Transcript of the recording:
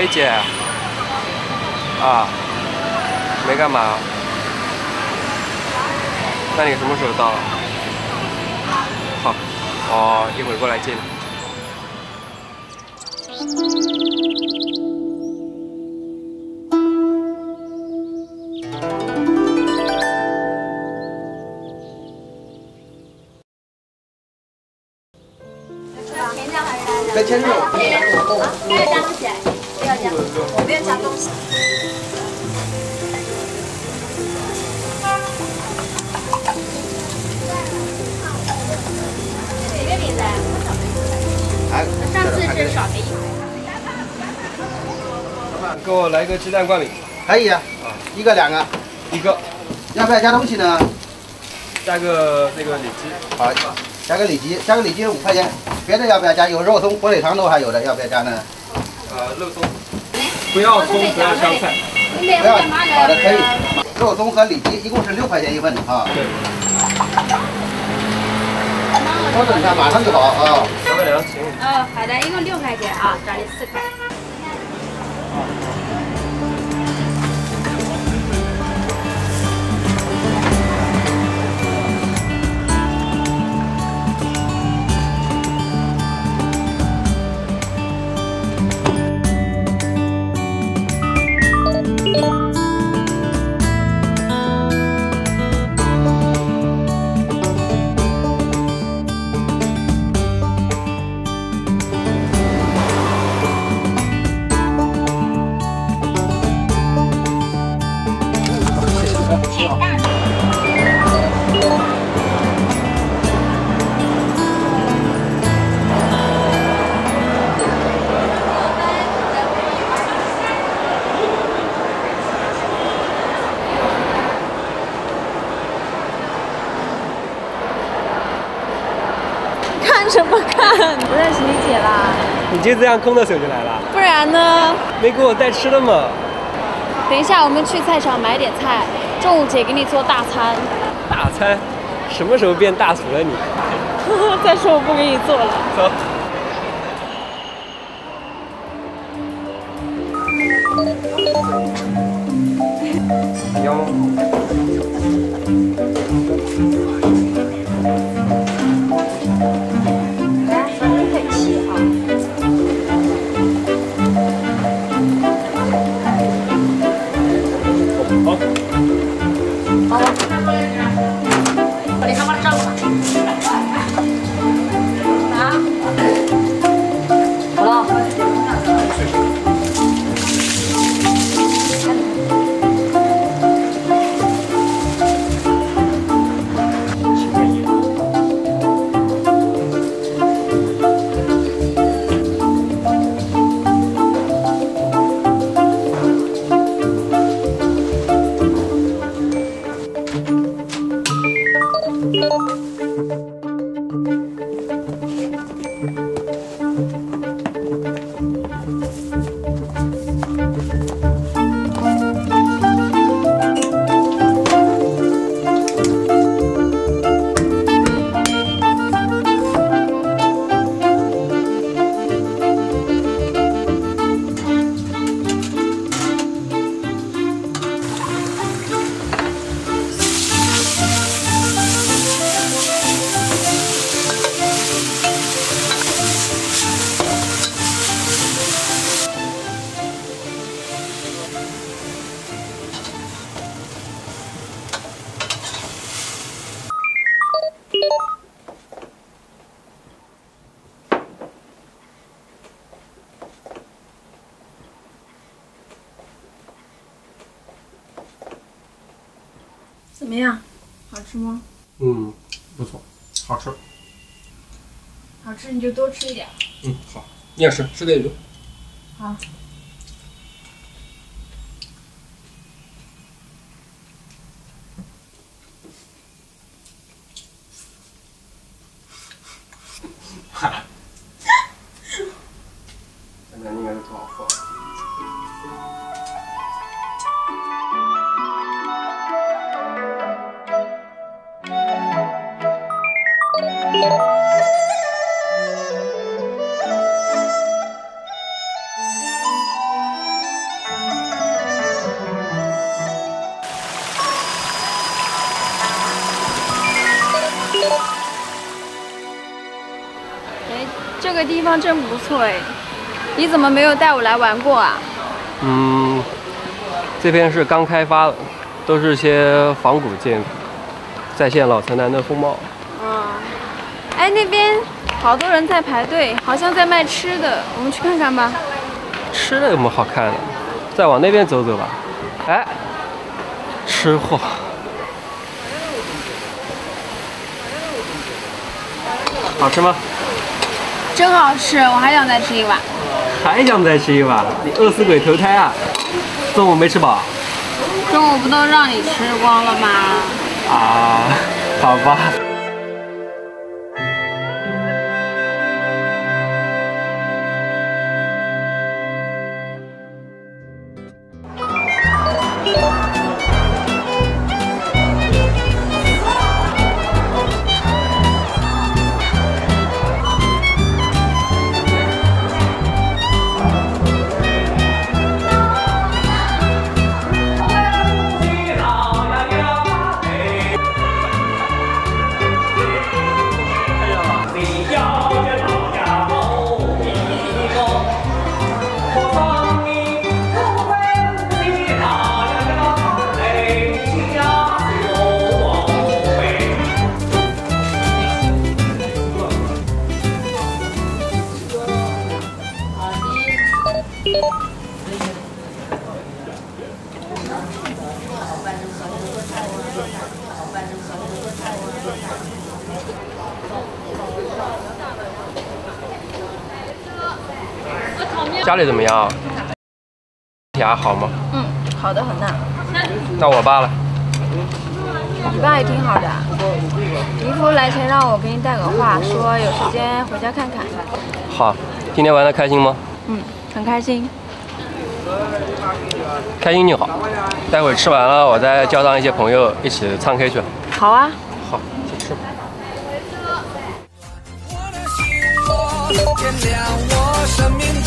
喂，姐。啊，没干嘛。那你什么时候到？好，我一会儿过来接你。 跟前肉， 不要加东西，不要加，不要加东西。哪个名字？上次是少赔1块。 老板，给我来个鸡蛋灌饼。 可以啊，一个两个， 一个。 要不要加东西呢？ 加个那个里脊。 好，加个里脊5块钱。别的要不要加？有肉松、火腿肠都还有的，要不要加呢？ 肉松。不要葱，不要香菜。 不要，好的，可以。肉松和里脊一共是6块钱一份啊。对。稍等一下，马上就好啊。 老板娘，请。 哦，好的，一共6块钱啊，这里4块。 看什么看？不认识你姐啦？ 你就这样空着手就来了？ 不然呢？ 没给我带吃的嘛？ 等一下，我们去菜场买点菜，中午姐给你做大餐。 大餐？什么时候变大厨了你？ 再说我不给你做了。 走。要吗？ 我得看把它照了。啊？好了。 怎么样？好吃吗？ 嗯，不错，好吃。 好吃你就多吃一点。 嗯，好，你也吃，吃点鱼。 好。 那应该是多少份？ 这个地方真不错哎，你怎么没有带我来玩过啊？ 这边是刚开发的，都是些仿古建筑，再现老城南的风貌。 哎，那边好多人在排队，好像在卖吃的，我们去看看吧。 吃的有什么好看的？再往那边走走吧。哎，吃货。好吃吗？ 真好吃，我还想再吃一碗。 还想再吃一碗？你饿死鬼投胎啊！中午没吃饱？ 中午不都让你吃光了吗？ 啊，好吧。家里怎么样？牙好吗？ 好的很呐。 那我爸了？ 你爸也挺好的。姨夫来前让我给你带个话，说有时间回家看看。 好，今天玩的开心吗？ 很开心。 开心就好。待会吃完了，我再叫上一些朋友一起唱 K 去。 好啊。 好，去吃吧。 点亮我生命。